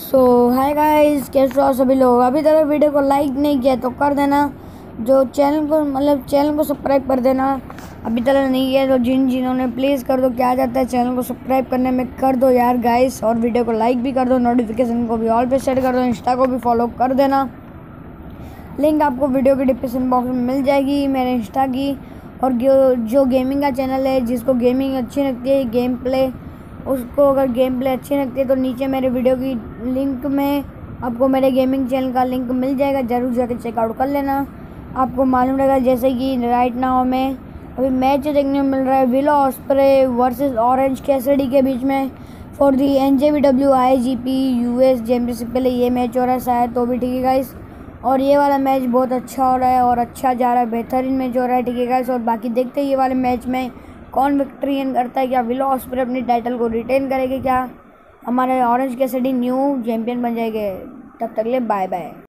सो hi guys, कैसे हो सभी लोग। अभी तक वीडियो को लाइक नहीं किया तो कर देना, जो चैनल को सब्सक्राइब कर देना। अभी तक नहीं किया तो जिन्होंने प्लीज़ कर दो। क्या जाता है चैनल को सब्सक्राइब करने में, कर दो यार गाइस। और वीडियो को लाइक भी कर दो, नोटिफिकेशन को भी ऑल पे सेट कर दो, इंस्टा को भी फॉलो कर देना। लिंक आपको वीडियो के डिस्क्रिप्शन बॉक्स में मिल जाएगी मेरे इंस्टा की। और जो गेमिंग का चैनल है, जिसको गेमिंग अच्छी लगती है, गेम प्ले, उसको अगर गेम प्ले अच्छी लगती है तो नीचे मेरे वीडियो की लिंक में आपको मेरे गेमिंग चैनल का लिंक मिल जाएगा, ज़रूर जाके चेकआउट कर लेना। आपको मालूम रहेगा जैसे कि राइट नाउ में अभी मैच देखने को मिल रहा है Will Ospreay versus Orange Cassidy के बीच में for the NJPW IGP US championship के लिए ये मैच हो रहा है शायद, तो भी ठीक है गाइस। और ये वाला मैच बहुत अच्छा हो रहा है और अच्छा जा रहा है, बेहतरीन मैच हो रहा है, ठीक है गाइस। और बाकी देखते हैं ये वाले मैच में कौन विक्ट्री करता है। क्या विलो ऑस्प्रे अपनी टाइटल को रिटेन करेंगे, क्या हमारे ऑरेंज कैसिडी न्यू चैंपियन बन जाएंगे। तब तक ले बाय बाय।